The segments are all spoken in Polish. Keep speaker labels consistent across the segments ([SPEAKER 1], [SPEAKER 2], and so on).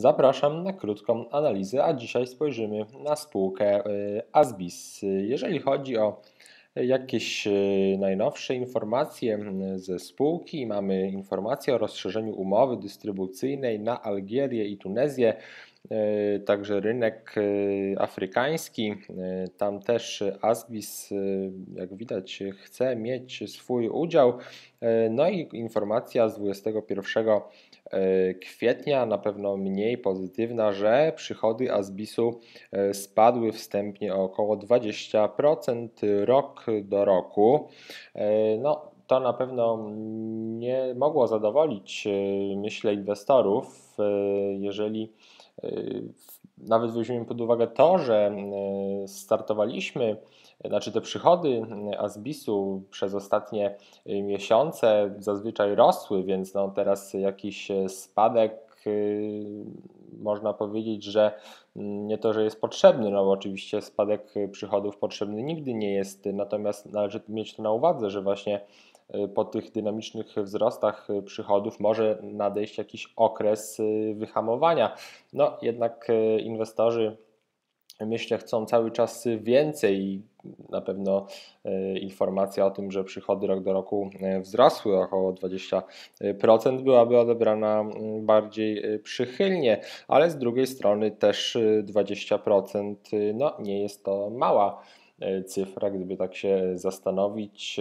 [SPEAKER 1] Zapraszam na krótką analizę, a dzisiaj spojrzymy na spółkę ASBIS. Jeżeli chodzi o jakieś najnowsze informacje ze spółki, mamy informację o rozszerzeniu umowy dystrybucyjnej na Algierię i Tunezję, także rynek afrykański. Tam też ASBIS, jak widać, chce mieć swój udział. No i informacja z 21 kwietnia, na pewno mniej pozytywna, że przychody ASBIS-u spadły wstępnie o około 20% rok do roku. No, to na pewno nie mogło zadowolić, myślę, inwestorów, jeżeli nawet weźmiemy pod uwagę to, że startowaliśmy, znaczy te przychody ASBIS-u przez ostatnie miesiące zazwyczaj rosły, więc no teraz jakiś spadek, można powiedzieć, że nie to, że jest potrzebny, no bo oczywiście spadek przychodów potrzebny nigdy nie jest, natomiast należy mieć to na uwadze, że właśnie po tych dynamicznych wzrostach przychodów może nadejść jakiś okres wyhamowania. No jednak inwestorzy, myślę, chcą cały czas więcej. Na pewno informacja o tym, że przychody rok do roku wzrosły o około 20%, byłaby odebrana bardziej przychylnie, ale z drugiej strony też 20% no, nie jest to mała cyfra, gdyby tak się zastanowić.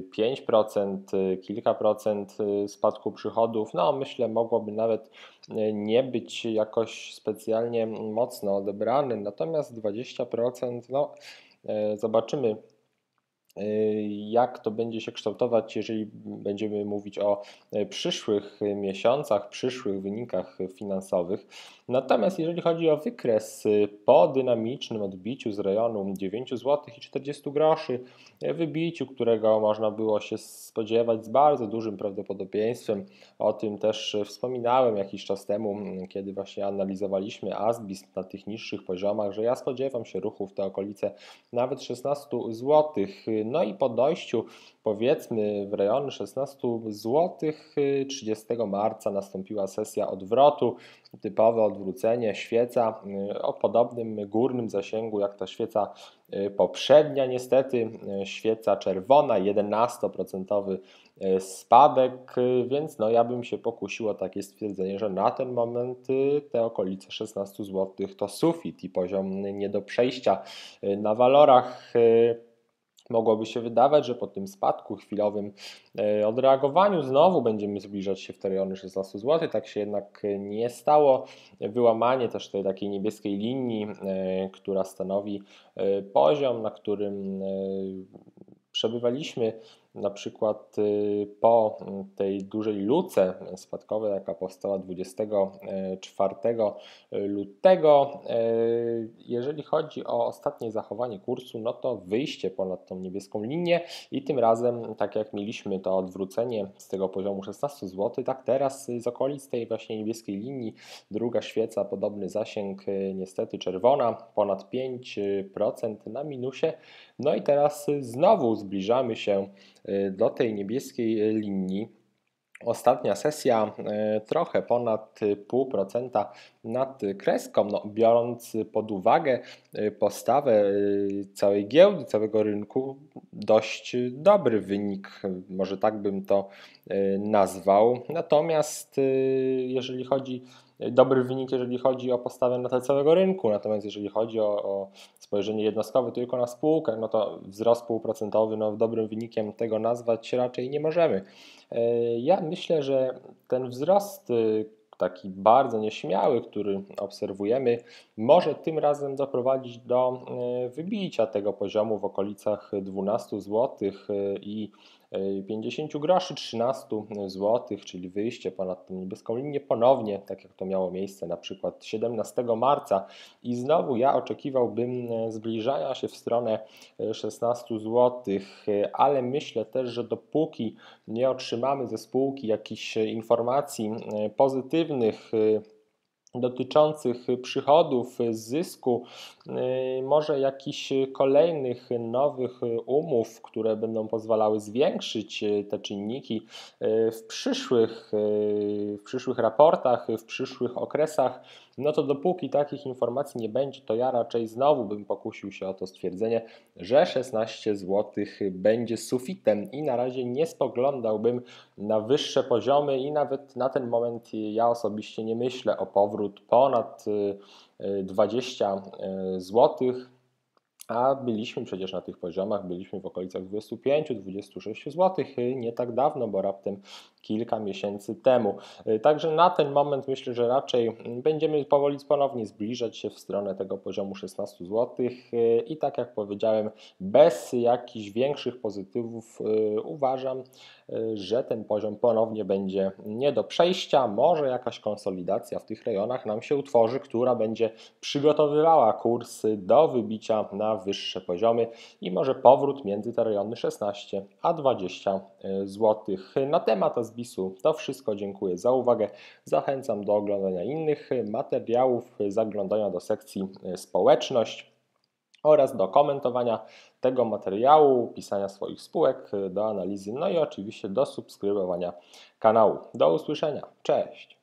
[SPEAKER 1] 5%, kilka procent spadku przychodów, no myślę, mogłoby nawet nie być jakoś specjalnie mocno odebrany, natomiast 20%, no zobaczymy, jak to będzie się kształtować, jeżeli będziemy mówić o przyszłych miesiącach, przyszłych wynikach finansowych. Natomiast jeżeli chodzi o wykres po dynamicznym odbiciu z rejonu 9 zł i 40 groszy, wybiciu, którego można było się spodziewać z bardzo dużym prawdopodobieństwem, o tym też wspominałem jakiś czas temu, kiedy właśnie analizowaliśmy ASBIS na tych niższych poziomach, że ja spodziewam się ruchu w te okolice nawet 16 zł. No i po dojściu, powiedzmy, w rejony 16 zł 30 marca nastąpiła sesja odwrotu, typowe odwrócenie, świeca o podobnym górnym zasięgu jak ta świeca poprzednia, niestety świeca czerwona, 11% spadek, więc no ja bym się pokusił o takie stwierdzenie, że na ten moment te okolice 16 zł to sufit i poziom nie do przejścia. Na walorach mogłoby się wydawać, że po tym spadku, chwilowym odreagowaniu znowu będziemy zbliżać się w te rejony 16 zł. Tak się jednak nie stało. Wyłamanie też tej takiej niebieskiej linii, która stanowi poziom, na którym przebywaliśmy na przykład po tej dużej luce spadkowej, jaka powstała 24 lutego. Jeżeli chodzi o ostatnie zachowanie kursu, no to wyjście ponad tą niebieską linię i tym razem, tak jak mieliśmy to odwrócenie z tego poziomu 16 zł, tak teraz z okolic tej właśnie niebieskiej linii druga świeca, podobny zasięg, niestety czerwona, ponad 5% na minusie. No i teraz znowu zbliżamy się do tej niebieskiej linii. Ostatnia sesja trochę ponad 0,5% nad kreską, no, biorąc pod uwagę postawę całej giełdy, całego rynku, dość dobry wynik, może tak bym to nazwał. Natomiast jeżeli chodzi dobry wynik, jeżeli chodzi o postawę na tle całego rynku, natomiast jeżeli chodzi o spojrzenie jednostkowe tylko na spółkę, no to wzrost 0,5%, no dobrym wynikiem tego nazwać raczej nie możemy. Ja myślę, że ten wzrost taki bardzo nieśmiały, który obserwujemy, może tym razem doprowadzić do wybicia tego poziomu w okolicach 12 zł i 50 groszy, 13 zł, czyli wyjście ponad tą niebieską linię ponownie, tak jak to miało miejsce na przykład 17 marca i znowu ja oczekiwałbym zbliżania się w stronę 16 zł, ale myślę też, że dopóki nie otrzymamy ze spółki jakichś informacji pozytywnych, dotyczących przychodów, zysku, może jakichś kolejnych nowych umów, które będą pozwalały zwiększyć te czynniki w przyszłych raportach, w przyszłych okresach, no to dopóki takich informacji nie będzie, to ja raczej znowu bym pokusił się o to stwierdzenie, że 16 zł będzie sufitem i na razie nie spoglądałbym na wyższe poziomy i nawet na ten moment ja osobiście nie myślę o powrót ponad 20 zł, a byliśmy przecież na tych poziomach, byliśmy w okolicach 25-26 zł nie tak dawno, bo raptem kilka miesięcy temu. Także na ten moment myślę, że raczej będziemy powoli ponownie zbliżać się w stronę tego poziomu 16 zł i tak jak powiedziałem, bez jakichś większych pozytywów uważam, że ten poziom ponownie będzie nie do przejścia. Może jakaś konsolidacja w tych rejonach nam się utworzy, która będzie przygotowywała kurs do wybicia na wyższe poziomy i może powrót między te rejony 16 a 20 zł. Na temat ASBIS-u to wszystko. Dziękuję za uwagę. Zachęcam do oglądania innych materiałów, zaglądania do sekcji społeczność oraz do komentowania tego materiału, pisania swoich spółek, do analizy, no i oczywiście do subskrybowania kanału. Do usłyszenia. Cześć!